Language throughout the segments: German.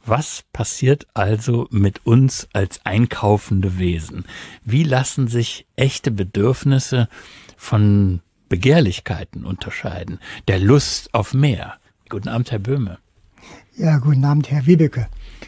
Was passiert also mit uns als einkaufende Wesen? Wie lassen sich echte Bedürfnisse von Begehrlichkeiten unterscheiden? Der Lust auf mehr. Guten Abend, Herr Böhme. Ja, guten Abend, Herr Wiebeke.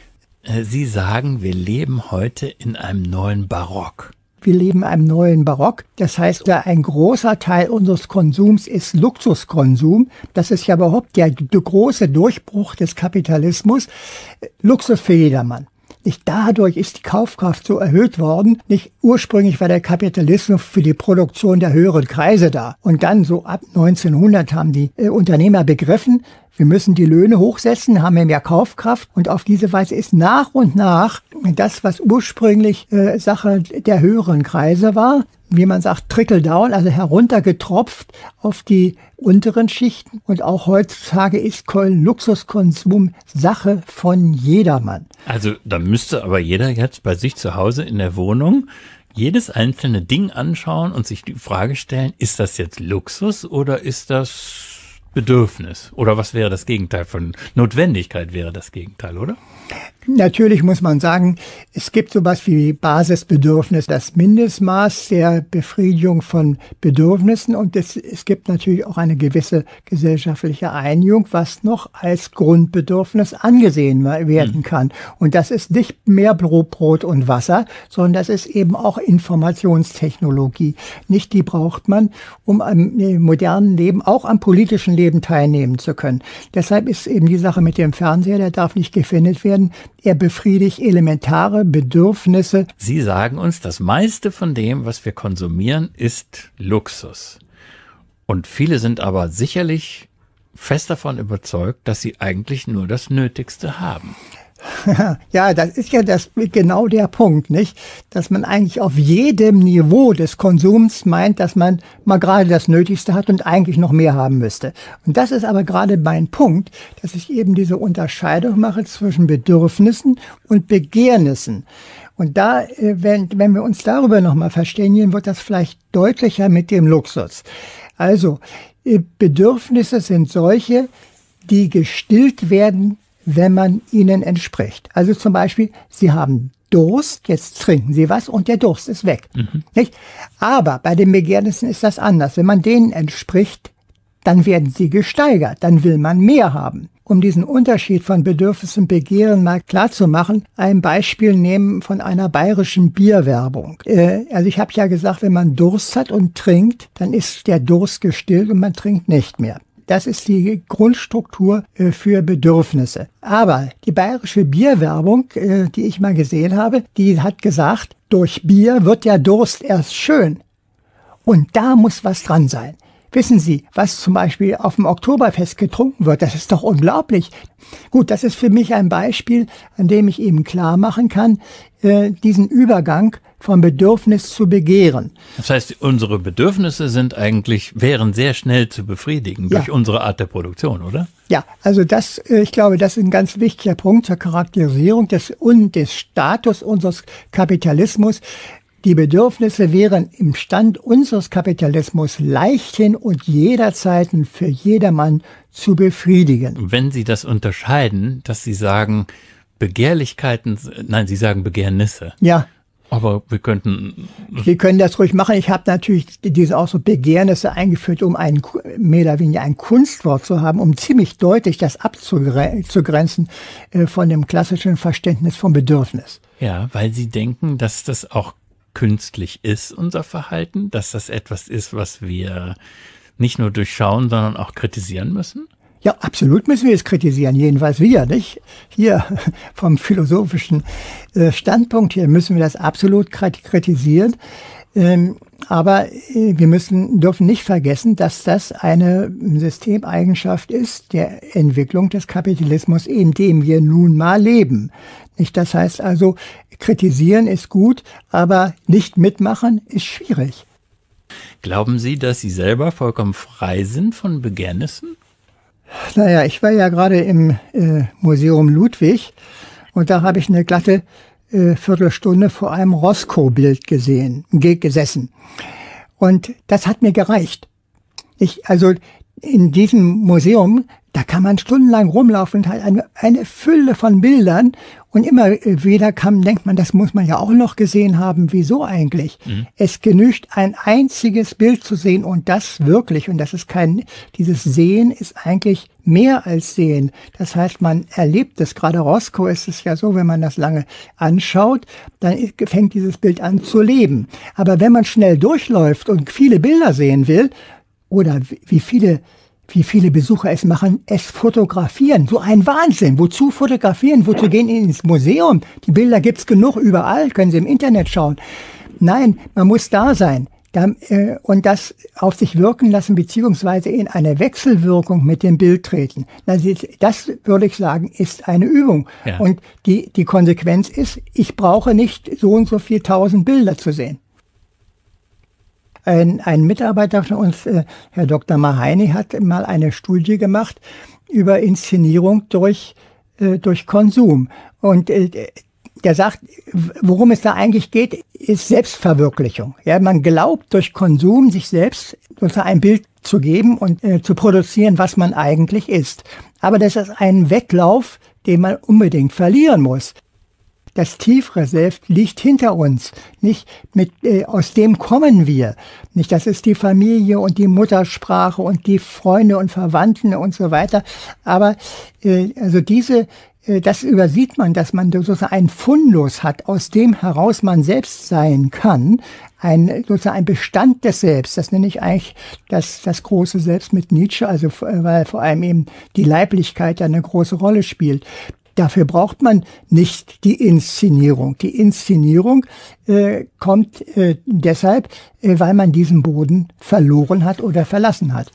Sie sagen, wir leben heute in einem neuen Barock. Wir leben in einem neuen Barock. Das heißt, ein großer Teil unseres Konsums ist Luxuskonsum. Das ist ja überhaupt der große Durchbruch des Kapitalismus. Luxus für jedermann. Nicht dadurch ist die Kaufkraft so erhöht worden. Nicht ursprünglich war der Kapitalismus für die Produktion der höheren Kreise da. Und dann so ab 1900 haben die Unternehmer begriffen, wir müssen die Löhne hochsetzen, haben mehr Kaufkraft. Und auf diese Weise ist nach und nach das, was ursprünglich Sache der höheren Kreise war, wie man sagt, trickle down, also heruntergetropft auf die unteren Schichten. Und auch heutzutage ist Luxuskonsum Sache von jedermann. Also da müsste aber jeder jetzt bei sich zu Hause in der Wohnung jedes einzelne Ding anschauen und sich die Frage stellen, ist das jetzt Luxus oder ist das Bedürfnis? Oder was wäre das Gegenteil von Notwendigkeit, wäre das Gegenteil, oder? Natürlich muss man sagen, es gibt sowas wie Basisbedürfnis, das Mindestmaß der Befriedigung von Bedürfnissen, und es gibt natürlich auch eine gewisse gesellschaftliche Einigung, was noch als Grundbedürfnis angesehen werden kann. Und das ist nicht mehr Brot und Wasser, sondern das ist eben auch Informationstechnologie. Nicht die braucht man, um am modernen Leben, auch am politischen Leben teilnehmen zu können. Deshalb ist eben die Sache mit dem Fernseher, der darf nicht gefändet werden. Er befriedigt elementare Bedürfnisse. Sie sagen uns, das meiste von dem, was wir konsumieren, ist Luxus. Und viele sind aber sicherlich fest davon überzeugt, dass sie eigentlich nur das Nötigste haben. Ja, das ist ja genau der Punkt, nicht? Dass man eigentlich auf jedem Niveau des Konsums meint, dass man mal gerade das Nötigste hat und eigentlich noch mehr haben müsste. Und das ist aber gerade mein Punkt, dass ich eben diese Unterscheidung mache zwischen Bedürfnissen und Begehrnissen. Und da, wenn wir uns darüber nochmal verständigen, wird das vielleicht deutlicher mit dem Luxus. Also, Bedürfnisse sind solche, die gestillt werden, wenn man ihnen entspricht. Also zum Beispiel, Sie haben Durst, jetzt trinken Sie was und der Durst ist weg. Nicht? Aber bei den Begehrnissen ist das anders. Wenn man denen entspricht, dann werden sie gesteigert, dann will man mehr haben. Um diesen Unterschied von Bedürfnis und Begehren mal klar zu machen, ein Beispiel nehmen von einer bayerischen Bierwerbung. Also ich habe ja gesagt, wenn man Durst hat und trinkt, dann ist der Durst gestillt und man trinkt nicht mehr. Das ist die Grundstruktur für Bedürfnisse. Aber die bayerische Bierwerbung, die ich mal gesehen habe, die hat gesagt, durch Bier wird der Durst erst schön. Und da muss was dran sein. Wissen Sie, was zum Beispiel auf dem Oktoberfest getrunken wird, das ist doch unglaublich. Gut, das ist für mich ein Beispiel, an dem ich eben klar machen kann, diesen Übergang vom Bedürfnis zu Begehren. Das heißt, unsere Bedürfnisse wären sehr schnell zu befriedigen durch unsere Art der Produktion, oder? Ja, also ich glaube, das ist ein ganz wichtiger Punkt zur Charakterisierung des Status unseres Kapitalismus. Die Bedürfnisse wären im Stand unseres Kapitalismus leichthin und jederzeit für jedermann zu befriedigen. Wenn Sie das unterscheiden, dass Sie sagen, Sie sagen Begehrnisse. Ja. Aber wir können das ruhig machen. Ich habe natürlich diese auch so Begehrnisse eingeführt, um mehr oder weniger ein Kunstwort zu haben, um ziemlich deutlich das abzugrenzen von dem klassischen Verständnis vom Bedürfnis. Ja, weil Sie denken, dass das auch künstlich ist, unser Verhalten, dass das etwas ist, was wir nicht nur durchschauen, sondern auch kritisieren müssen? Ja, absolut müssen wir es kritisieren, jedenfalls wir, nicht? Hier vom philosophischen Standpunkt hier müssen wir das absolut kritisieren. Aber wir dürfen nicht vergessen, dass das eine Systemeigenschaft ist der Entwicklung des Kapitalismus, in dem wir nun mal leben. Nicht? Das heißt also, kritisieren ist gut, aber nicht mitmachen ist schwierig. Glauben Sie, dass Sie selber vollkommen frei sind von Begehrnissen? Naja, ich war ja gerade im Museum Ludwig und da habe ich eine glatte Viertelstunde vor einem Roscoe-Bild gesessen. Und das hat mir gereicht. Also in diesem Museum, Da kann man stundenlang rumlaufen und hat eine Fülle von Bildern. Und immer wieder denkt man, das muss man ja auch noch gesehen haben. Wieso eigentlich? Es genügt, ein einziges Bild zu sehen und das wirklich. Und das ist dieses Sehen ist eigentlich mehr als Sehen. Das heißt, man erlebt es. Gerade Roscoe ist es ja so, wenn man das lange anschaut, dann fängt dieses Bild an zu leben. Aber wenn man schnell durchläuft und viele Bilder sehen will, oder wie viele Besucher es machen, es fotografieren. So ein Wahnsinn. Wozu fotografieren? Wozu gehen ins Museum? Die Bilder gibt's genug überall, können Sie im Internet schauen. Nein, man muss da sein und das auf sich wirken lassen, beziehungsweise in eine Wechselwirkung mit dem Bild treten. Das würde ich sagen, ist eine Übung. Ja. Und die Konsequenz ist, ich brauche nicht so und so viel 1000 Bilder zu sehen. Ein Mitarbeiter von uns, Herr Dr. Maheini, hat mal eine Studie gemacht über Inszenierung durch Konsum. Und der sagt, worum es da eigentlich geht, ist Selbstverwirklichung. Ja, man glaubt durch Konsum sich selbst sozusagen ein Bild zu geben und zu produzieren, was man eigentlich ist. Aber das ist ein Wettlauf, den man unbedingt verlieren muss. Das tiefere Selbst liegt hinter uns, nicht aus dem kommen wir, nicht. Das ist die Familie und die Muttersprache und die Freunde und Verwandten und so weiter. Aber das übersieht man, dass man sozusagen einen Fundus hat, aus dem heraus man selbst sein kann, sozusagen ein Bestand des Selbst. Das nenne ich eigentlich das große Selbst mit Nietzsche, also weil vor allem eben die Leiblichkeit ja eine große Rolle spielt. Dafür braucht man nicht die Inszenierung. Die Inszenierung kommt deshalb, weil man diesen Boden verloren hat oder verlassen hat.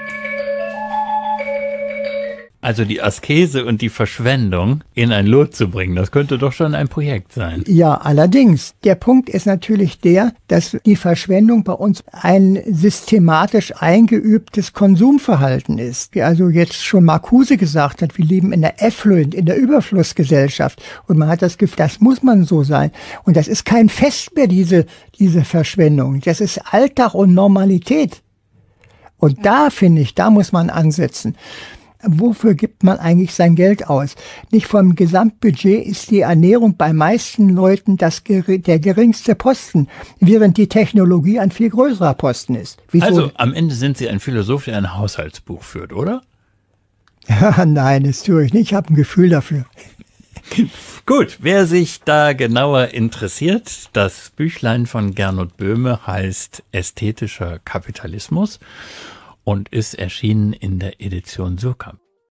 Also die Askese und die Verschwendung in ein Lot zu bringen, das könnte doch schon ein Projekt sein. Ja, allerdings. Der Punkt ist natürlich dass die Verschwendung bei uns ein systematisch eingeübtes Konsumverhalten ist. Wie also jetzt schon Marcuse gesagt hat, wir leben in der Affluent, in der Überflussgesellschaft. Und man hat das Gefühl, das muss man so sein. Und das ist kein Fest mehr, diese Verschwendung. Das ist Alltag und Normalität. Und da, finde ich, da muss man ansetzen. Wofür gibt man eigentlich sein Geld aus? Nicht vom Gesamtbudget ist die Ernährung bei meisten Leuten der geringste Posten, während die Technologie ein viel größerer Posten ist. Wieso? Also am Ende sind Sie ein Philosoph, der ein Haushaltsbuch führt, oder? Ja, nein, das tue ich nicht. Ich habe ein Gefühl dafür. Gut, wer sich da genauer interessiert, das Büchlein von Gernot Böhme heißt Ästhetischer Kapitalismus und ist erschienen in der Edition Suhrkamp.